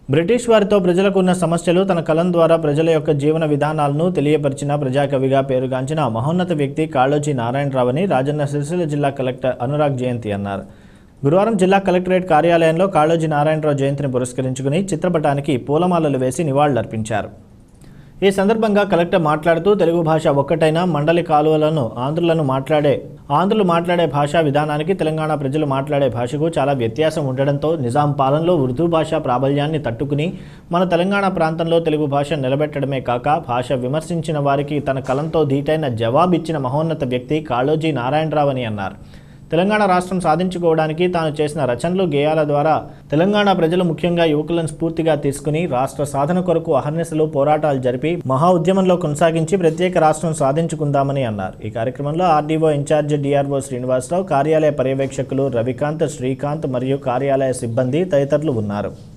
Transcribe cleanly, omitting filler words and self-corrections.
British వారితో ప్రజలకు ఉన్న సమస్యలు తన కలం ద్వారా ప్రజల యొక్క జీవన విధానాలను తెలియపరిచిన ప్రజాకవిగా పేరుగాంచిన మహోన్నత వ్యక్తి కాళోజీ నారాయణరావు అని రాజన్న సిరిసిల్ల జిల్లా కలెక్టర్ అనురాగ్ జయంతి అన్నారు. గురువారం జిల్లా కలెక్టరేట్ కార్యాలయంలో కాళోజీ నారాయణరావు జయంతిని పురస్కరించుకుని చిత్రపటానికి పూలమాలలు వేసి నివాళులర్పించారు. ఈ సందర్భంగా కలెక్టర్ మాట్లాడుతూ తెలుగు భాష ఒక్కటైన మండలి కాలువలను ఆంధ్రులు మాట్లాడే భాషా విధానానికి తెలంగాణ ప్రజలు మాట్లాడే భాషకు చాలా వ్యత్యాసం ఉండడంతో నిజాం పాలనలో ఉర్దూ భాష ప్రాబల్యాన్ని తట్టుకుని మన తెలంగాణ ప్రాంతంలో తెలుగు భాష నిలబెట్టడమే కాక భాష విమర్శించిన వారికి తన కలంతో ధీటైన జవాబిచ్చిన మహోన్నత వ్యక్తి కాళోజీ నారాయణరావు అని అన్నారు. తెలంగాణ రాష్ట్రం సాధించుకోవడానికి తాను చేసిన రచనలు గేయాల ద్వారా తెలంగాణ ప్రజలు ముఖ్యంగా యువకులను స్ఫూర్తిగా తీసుకుని రాష్ట్ర సాధన కొరకు అహర్నిశలు పోరాటాలు జరిపి మహా ఉద్యమంలో కొనసాగించి ప్రత్యేక రాష్ట్రం సాధించుకుందామని అన్నారు. ఈ కార్యక్రమంలో ఆర్డీఓ ఇన్ఛార్జ్ డిఆర్ఓ శ్రీనివాసరావు, కార్యాలయ పర్యవేక్షకులు రవికాంత్, శ్రీకాంత్ మరియు కార్యాలయ సిబ్బంది తదితరులు ఉన్నారు.